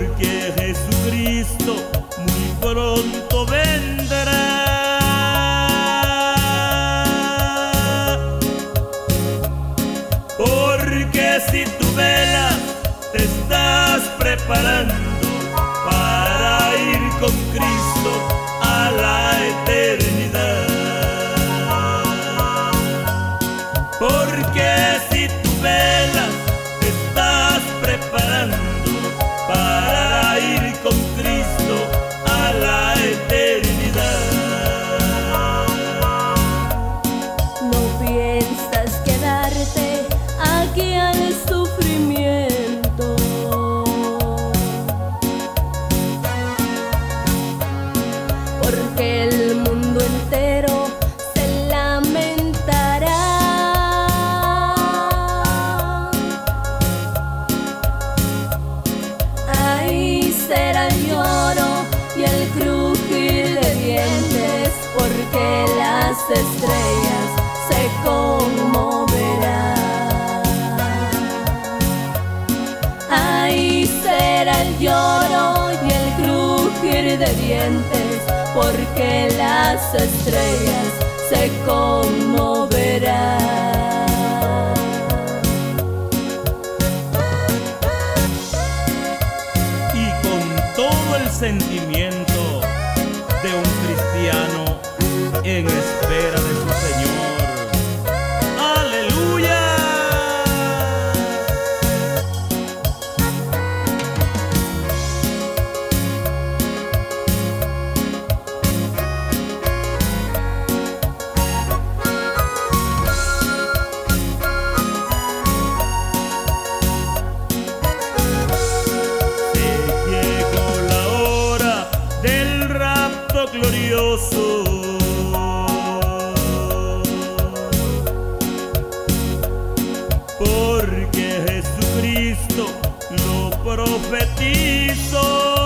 porque Jesucristo muy pronto vendrá. Porque si tú velas te estás preparando para ir con Cristo a la eternidad. Porque si tú velas te estás preparando para ir con Cristo a la eternidad. No piensas quedarte aquí al sufrimiento, porque el mundo entero se lamentará. Ahí será el lloro y el crujir de dientes, porque las estrellas se conmoverán. Ahí será el lloro y el crujir de dientes, porque las estrellas se conmoverán. Y con todo el sentimiento de un cristiano en espera de su Señor. ¡Aleluya! Glorioso, porque Jesucristo lo profetizó.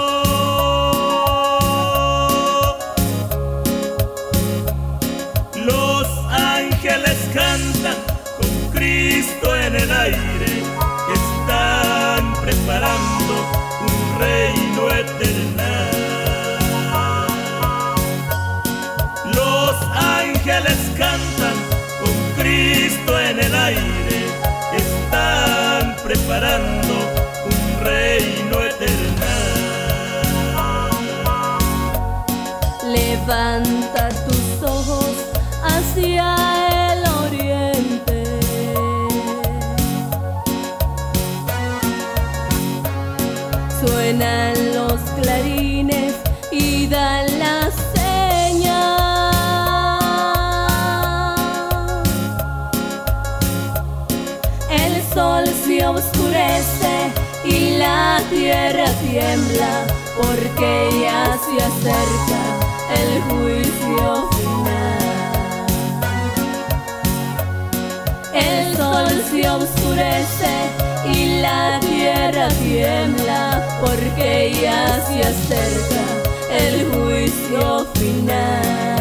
Los ángeles cantan con Cristo en el aire, que están preparando un reino eterno. Los ángeles cantan con Cristo en el aire, están preparando un reino eterno. Levanta tus ojos hacia el oriente, suenan los clarines y dan la señal. El sol se oscurece y la tierra tiembla, porque ya se acerca el juicio final. El sol se oscurece y la tierra tiembla, porque ya se acerca el juicio final.